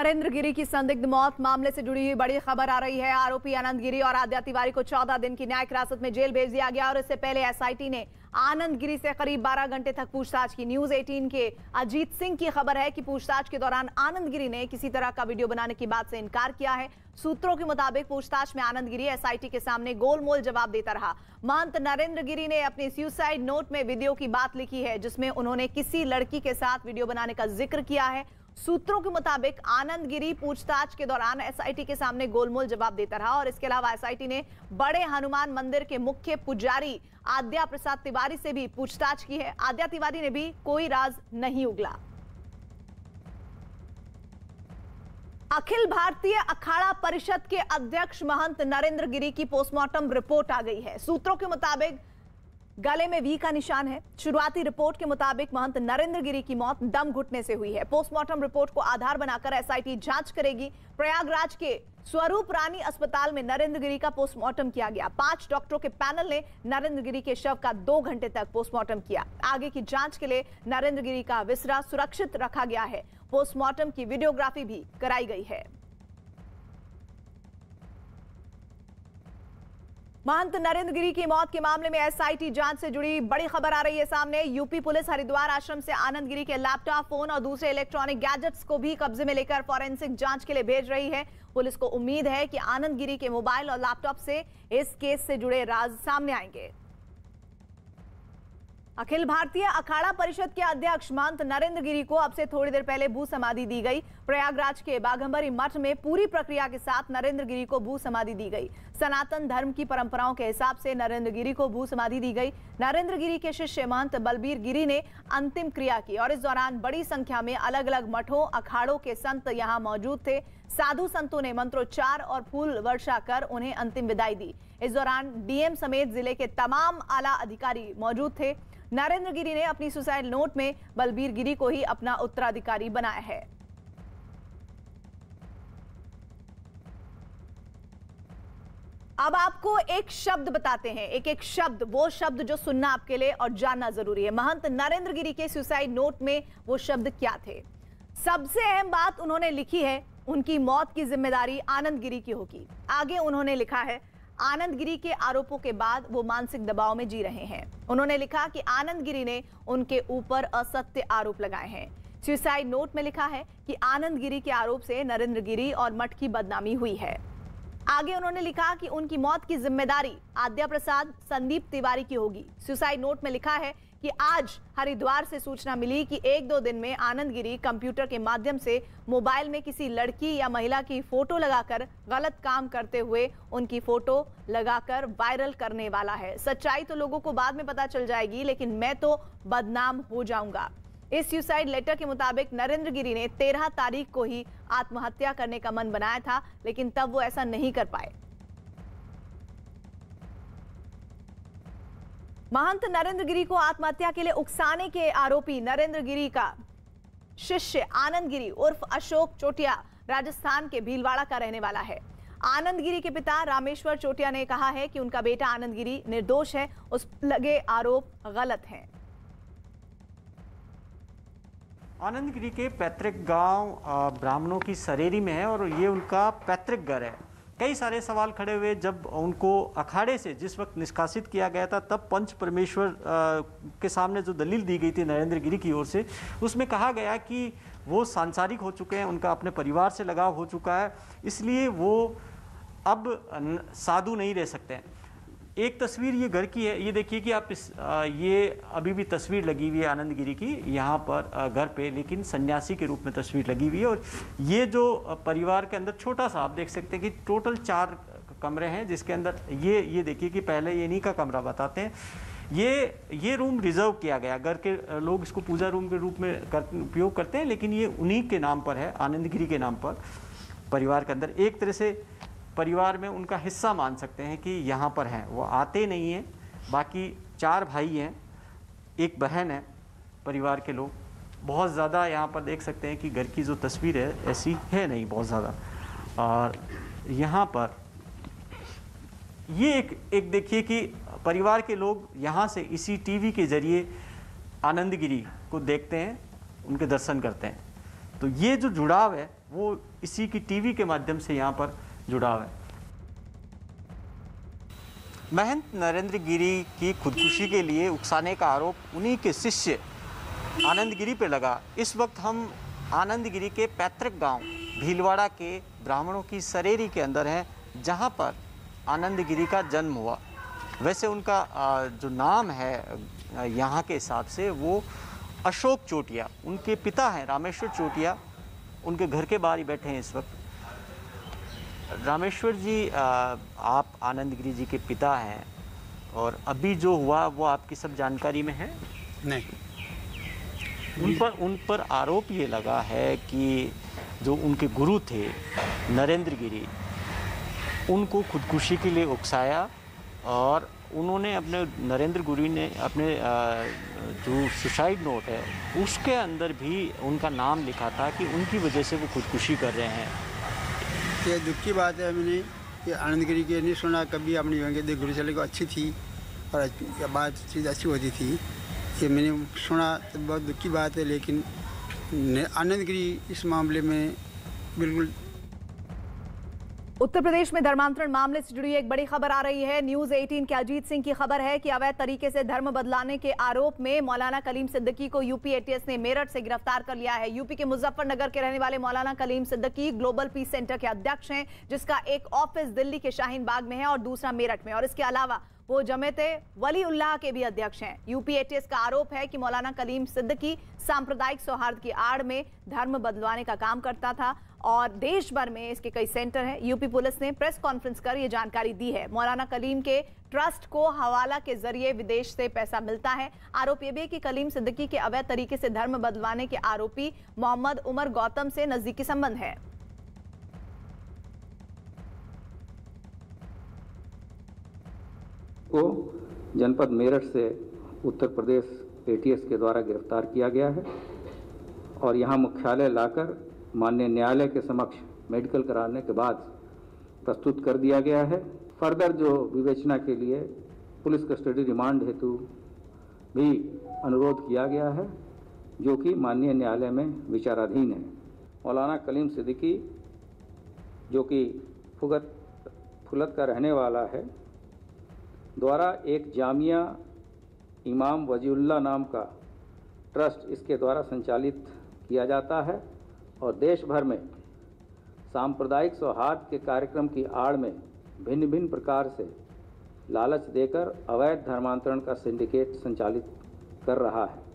नरेंद्र गिरी की संदिग्ध मौत मामले से जुड़ी हुई बड़ी खबर आ रही है। आरोपी आनंद गिरी और आद्या तिवारी को 14 दिन की न्यायिक हिरासत में जेल भेज दिया गया और इससे पहले एसआईटी ने आनंद गिरी से करीब 12 घंटे तक पूछताछ की। न्यूज 18 के अजीत सिंह की खबर है कि पूछताछ के दौरान आनंद गिरी ने किसी तरह का वीडियो बनाने की बात से इनकार किया है। सूत्रों के मुताबिक पूछताछ में आनंद गिरी एसआईटी के सामने गोलमोल जवाब देता रहा। महंत नरेंद्र गिरी ने अपने सुसाइड नोट में वीडियो की बात लिखी है, जिसमें उन्होंने किसी लड़की के साथ वीडियो बनाने का जिक्र किया है। सूत्रों के मुताबिक आनंद गिरी पूछताछ के दौरान एसआईटी के सामने गोलमोल जवाब देता रहा और इसके अलावा एसआईटी ने बड़े हनुमान मंदिर के मुख्य पुजारी आद्या प्रसाद तिवारी से भी पूछताछ की है। आद्या तिवारी ने भी कोई राज नहीं उगला। अखिल भारतीय अखाड़ा परिषद के अध्यक्ष महंत नरेंद्र गिरी की पोस्टमार्टम रिपोर्ट आ गई है। सूत्रों के मुताबिक गले में वी का निशान है। शुरुआती रिपोर्ट के मुताबिक महंत नरेंद्र गिरी की मौत दम घुटने से हुई है। पोस्टमार्टम रिपोर्ट को आधार बनाकर एसआईटी जांच करेगी। प्रयागराज के स्वरूप रानी अस्पताल में नरेंद्र गिरी का पोस्टमार्टम किया गया। 5 डॉक्टरों के पैनल ने नरेंद्र गिरी के शव का 2 घंटे तक पोस्टमार्टम किया। आगे की जांच के लिए नरेंद्र गिरी का विसरा सुरक्षित रखा गया है। पोस्टमार्टम की वीडियोग्राफी भी कराई गई है। महंत नरेंद्र गिरी की मौत के मामले में एसआईटी जांच से जुड़ी बड़ी खबर आ रही है सामने। यूपी पुलिस हरिद्वार आश्रम से आनंद गिरी के लैपटॉप, फोन और दूसरे इलेक्ट्रॉनिक गैजेट्स को भी कब्जे में लेकर फॉरेंसिक जांच के लिए भेज रही है। पुलिस को उम्मीद है कि आनंद गिरी के मोबाइल और लैपटॉप से इस केस से जुड़े राज सामने आएंगे। अखिल भारतीय अखाड़ा परिषद के अध्यक्ष महंत नरेंद्र गिरी को अब से थोड़ी देर पहले भू समाधि दी गई। प्रयागराज के बाघंबरी मठ में पूरी प्रक्रिया के साथ नरेंद्र गिरी को भू समाधि दी गई। सनातन धर्म की परंपराओं के हिसाब से नरेंद्र गिरी को भू समाधि दी गई। नरेंद्र गिरी के शिष्य महंत बलबीर गिरी ने अंतिम क्रिया की और इस दौरान बड़ी संख्या में अलग अलग मठों अखाड़ों के संत यहां मौजूद थे। साधु संतों ने मंत्रोच्चार और फूल वर्षा कर उन्हें अंतिम विदाई दी। इस दौरान डीएम समेत जिले के तमाम आला अधिकारी मौजूद थे। नरेंद्र गिरी ने अपनी सुसाइड नोट में बलबीर गिरी को ही अपना उत्तराधिकारी बनाया है। अब आपको एक शब्द बताते हैं, एक एक शब्द, वो शब्द जो सुनना आपके लिए और जानना जरूरी है। महंत नरेंद्र गिरी के सुसाइड नोट में वो शब्द क्या थे? सबसे अहम बात उन्होंने लिखी है, उनकी मौत की जिम्मेदारी आनंद गिरी की होगी। आगे उन्होंने लिखा है, आनंद गिरी के आरोपों के बाद वो मानसिक दबाव में जी रहे हैं। उन्होंने लिखा कि आनंद गिरी ने उनके ऊपर असत्य आरोप लगाए हैं। सुसाइड नोट में लिखा है कि आनंद गिरी के आरोप से नरेंद्र गिरी और मठ की बदनामी हुई है। आगे उन्होंने लिखा कि उनकी मौत की जिम्मेदारी आद्या प्रसाद संदीप तिवारी की होगी। सुसाइड नोट में लिखा है कि आज हरिद्वार से सूचना मिली कि 1-2 दिन में आनंद गिरी कंप्यूटर के माध्यम से मोबाइल में किसी लड़की या महिला की फोटो लगाकर गलत काम करते हुए उनकी फोटो लगाकर वायरल करने वाला है। सच्चाई तो लोगों को बाद में पता चल जाएगी, लेकिन मैं तो बदनाम हो जाऊंगा। इस सुसाइड लेटर के मुताबिक नरेंद्र गिरी ने 13 तारीख को ही आत्महत्या करने का मन बनाया था, लेकिन तब वो ऐसा नहीं कर पाए। महंत नरेंद्र गिरी को आत्महत्या के लिए उकसाने के आरोपी नरेंद्र गिरी का शिष्य आनंद गिरी उर्फ अशोक चोटिया राजस्थान के भीलवाड़ा का रहने वाला है। आनंद गिरी के पिता रामेश्वर चोटिया ने कहा है कि उनका बेटा आनंद गिरी निर्दोष है, उस पर लगे आरोप गलत हैं। आनंद गिरी के पैतृक गांव ब्राह्मणों की सरेरी में है और ये उनका पैतृक घर है। कई सारे सवाल खड़े हुए जब उनको अखाड़े से जिस वक्त निष्कासित किया गया था, तब पंच परमेश्वर के सामने जो दलील दी गई थी नरेंद्र गिरी की ओर से, उसमें कहा गया कि वो सांसारिक हो चुके हैं, उनका अपने परिवार से लगाव हो चुका है, इसलिए वो अब साधु नहीं रह सकते हैं। एक तस्वीर ये घर की है, ये देखिए कि आप ये अभी भी तस्वीर लगी हुई है आनंद गिरी की यहाँ पर घर पे, लेकिन सन्यासी के रूप में तस्वीर लगी हुई है। और ये जो परिवार के अंदर छोटा सा आप देख सकते हैं कि टोटल 4 कमरे हैं, जिसके अंदर ये देखिए कि पहले ये इन्हीं का कमरा बताते हैं। ये रूम रिजर्व किया गया, घर के लोग इसको पूजा रूम के रूप में उपयोग करते हैं, लेकिन ये उन्हीं के नाम पर है, आनंद गिरी के नाम पर। परिवार के अंदर एक तरह से परिवार में उनका हिस्सा मान सकते हैं कि यहाँ पर हैं, वो आते नहीं हैं। बाकी 4 भाई हैं, 1 बहन है। परिवार के लोग बहुत ज़्यादा यहाँ पर देख सकते हैं कि घर की जो तस्वीर है ऐसी है नहीं बहुत ज़्यादा। और यहाँ पर ये एक देखिए कि परिवार के लोग यहाँ से इसी टीवी के ज़रिए आनंद गिरी को देखते हैं, उनके दर्शन करते हैं। तो ये जो जुड़ाव है वो इसी की टीवी के माध्यम से यहाँ पर जुड़ाव है। महंत नरेंद्र गिरी की खुदकुशी के लिए उकसाने का आरोप उन्हीं के शिष्य आनंद गिरी पे लगा। इस वक्त हम आनंद गिरी के पैतृक गांव भीलवाड़ा के ब्राह्मणों की सरेरी के अंदर हैं, जहां पर आनंद गिरी का जन्म हुआ। वैसे उनका जो नाम है यहाँ के हिसाब से वो अशोक चोटिया, उनके पिता हैं रामेश्वर चोटिया, उनके घर के बाहर ही बैठे हैं इस वक्त। रामेश्वर जी, आप आनंद गिरी जी के पिता हैं और अभी जो हुआ वो आपकी सब जानकारी में है? नहीं। उन पर आरोप ये लगा है कि जो उनके गुरु थे नरेंद्र गिरी, उनको खुदकुशी के लिए उकसाया और उन्होंने अपने नरेंद्र गिरी ने अपने जो सुसाइड नोट है उसके अंदर भी उनका नाम लिखा था कि उनकी वजह से वो खुदकुशी कर रहे हैं। ये दुख की बात है, मैंने ये आनंद गिरी के नहीं सुना कभी अपनी व्यंग्य गुरु चले को अच्छी थी और बात चीज़ अच्छी होती थी, ये मैंने सुना तो बहुत दुख की बात है। लेकिन आनंद गिरी इस मामले में बिल्कुल। उत्तर प्रदेश में धर्मांतरण मामले से जुड़ी एक बड़ी खबर आ रही है। न्यूज 18 के अजीत सिंह की खबर है कि अवैध तरीके से धर्म बदलाने के आरोप में मौलाना कलीम सिद्दीकी को यूपी एटीएस ने मेरठ से गिरफ्तार कर लिया है। यूपी के मुजफ्फरनगर के रहने वाले मौलाना Kalim Siddiqui global peace centre के अध्यक्ष हैं, जिसका एक ऑफिस दिल्ली के शाहीन बाग में है और दूसरा मेरठ में, और इसके अलावा वो जमेते वली उल्लाह के भी अध्यक्ष हैं। यूपी एटीएस का आरोप है कि मौलाना कलीम सिद्दीकी सांप्रदायिक सौहार्द की आड़ में धर्म बदलवाने का काम करता था और देश भर में इसके कई सेंटर हैं। यूपी पुलिस ने प्रेस कॉन्फ्रेंस कर ये जानकारी दी है। मौलाना कलीम के ट्रस्ट को हवाला के जरिए विदेश से पैसा मिलता है। आरोप यह भी है कि कलीम सिद्दीकी के अवैध तरीके से धर्म बदलवाने के आरोपी मोहम्मद उमर गौतम से नजदीकी संबंध है। को जनपद मेरठ से उत्तर प्रदेश एटीएस के द्वारा गिरफ्तार किया गया है और यहाँ मुख्यालय लाकर माननीय न्यायालय के समक्ष मेडिकल कराने के बाद प्रस्तुत कर दिया गया है। फर्दर जो विवेचना के लिए पुलिस कस्टडी रिमांड हेतु भी अनुरोध किया गया है, जो कि माननीय न्यायालय में विचाराधीन है। मौलाना कलीम सिद्दीकी, जो कि फुलत का रहने वाला है, द्वारा एक जामिया इमाम वजीउल्लाह नाम का ट्रस्ट इसके द्वारा संचालित किया जाता है और देश भर में सांप्रदायिक सौहार्द के कार्यक्रम की आड़ में भिन्न भिन्न प्रकार से लालच देकर अवैध धर्मांतरण का सिंडिकेट संचालित कर रहा है।